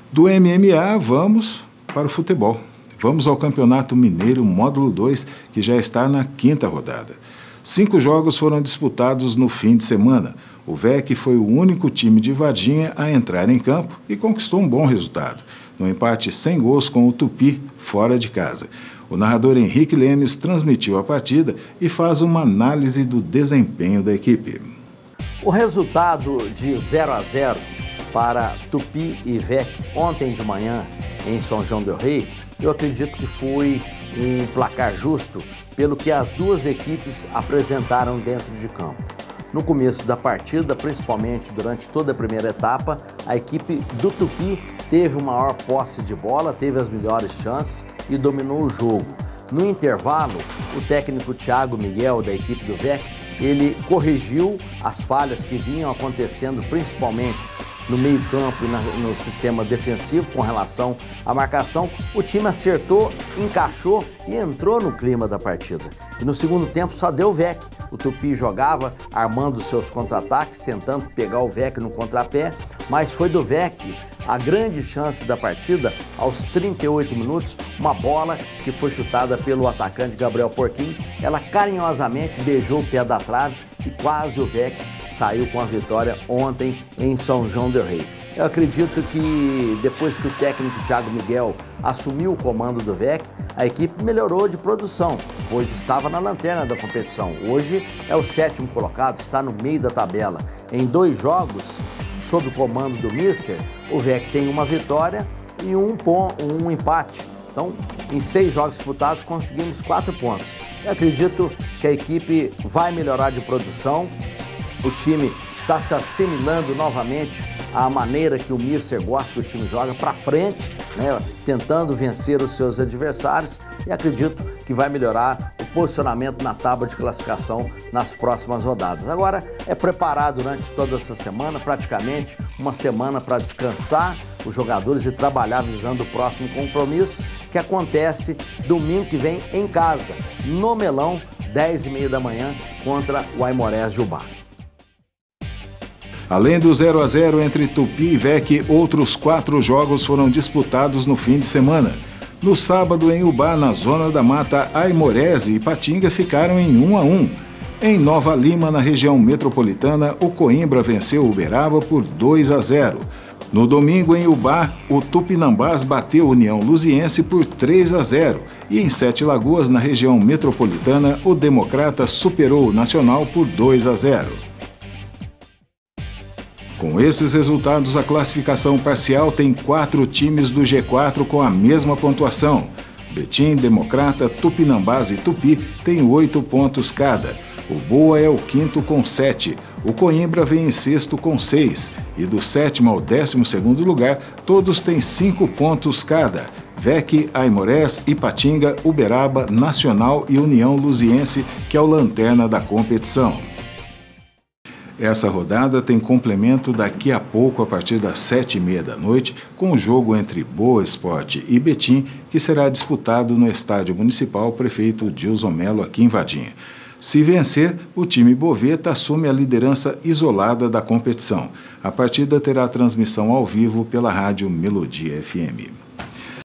Do MMA, vamos para o futebol. Vamos ao Campeonato Mineiro Módulo 2, que já está na 5ª rodada. 5 jogos foram disputados no fim de semana. O VEC foi o único time de Varginha a entrar em campo e conquistou um bom resultado, no empate sem gols com o Tupi, fora de casa. O narrador Henrique Lemes transmitiu a partida e faz uma análise do desempenho da equipe. O resultado de 0-0 para Tupi e VEC ontem de manhã em São João del Rei, eu acredito que foi um placar justo pelo que as duas equipes apresentaram dentro de campo. No começo da partida, principalmente durante toda a primeira etapa, a equipe do Tupi teve uma maior posse de bola, teve as melhores chances e dominou o jogo. No intervalo, o técnico Thiago Miguel, da equipe do VEC, ele corrigiu as falhas que vinham acontecendo, principalmente no meio-campo e no sistema defensivo com relação à marcação. O time acertou, encaixou e entrou no clima da partida. E no segundo tempo só deu o VEC. O Tupi jogava armando seus contra-ataques, tentando pegar o VEC no contrapé, mas foi do VEC a grande chance da partida aos 38 minutos, uma bola que foi chutada pelo atacante Gabriel Porquinho. Ela carinhosamente beijou o pé da trave e quase o VEC saiu com a vitória ontem em São João del Rei. Eu acredito que depois que o técnico Thiago Miguel assumiu o comando do VEC, a equipe melhorou de produção, pois estava na lanterna da competição. Hoje é o 7º colocado, está no meio da tabela. Em 2 jogos, sob o comando do Mister, o VEC tem uma vitória e um empate. Então, em 6 jogos disputados, conseguimos 4 pontos. Eu acredito que a equipe vai melhorar de produção. O time está se assimilando novamente à maneira que o Mister gosta que o time joga, para frente, né, tentando vencer os seus adversários, e acredito que vai melhorar o posicionamento na tábua de classificação nas próximas rodadas. Agora é preparar durante toda essa semana, praticamente uma semana para descansar os jogadores e trabalhar visando o próximo compromisso, que acontece domingo que vem em casa, no Melão, 10h30 da manhã, contra o Aimorés de Ubá. Além do 0-0 entre Tupi e VEC, outros 4 jogos foram disputados no fim de semana. No sábado, em Ubá, na Zona da Mata, Aimorés e Ipatinga ficaram em 1-1. Em Nova Lima, na região metropolitana, o Coimbra venceu o Uberaba por 2-0. No domingo, em Ubá, o Tupinambás bateu a União Luziense por 3-0. E em Sete Lagoas, na região metropolitana, o Democrata superou o Nacional por 2-0. Com esses resultados, a classificação parcial tem 4 times do G4 com a mesma pontuação. Betim, Democrata, Tupinambás e Tupi têm 8 pontos cada. O Boa é o 5º com 7. O Coimbra vem em 6º com 6. E do 7º ao 12º lugar, todos têm 5 pontos cada. VEC, Aimorés, Ipatinga, Uberaba, Nacional e União Luziense, que é o lanterna da competição. Essa rodada tem complemento daqui a pouco, a partir das 7h30 da noite, com o jogo entre Boa Esporte e Betim, que será disputado no Estádio Municipal Prefeito Dilson Melo, aqui em Varginha. Se vencer, o time Boveta assume a liderança isolada da competição. A partida terá transmissão ao vivo pela rádio Melodia FM.